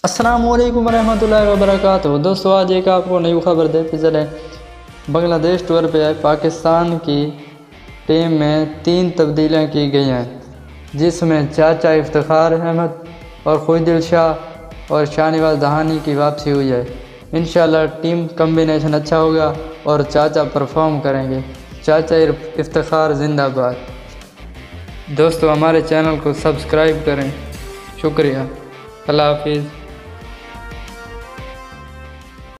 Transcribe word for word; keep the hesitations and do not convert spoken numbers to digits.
अस्सलामुअलैकुम रहमतुल्लाहि व बरकातुहू। दोस्तों आज एक आपको नई खबर देते चले। बांग्लादेश टूर पे आए पाकिस्तान की टीम में तीन तब्दीलियां की गई हैं, जिसमें चाचा इफ्तखार अहमद और खुशदल शाह और शोहनवाज दहानी की वापसी हुई है। इंशाल्लाह टीम कम्बिनेशन अच्छा होगा और चाचा परफॉर्म करेंगे। चाचा इफ्तखार जिंदाबाद। दोस्तों हमारे चैनल को सब्सक्राइब करें। शुक्रिया। अल्लाह हाफिज़।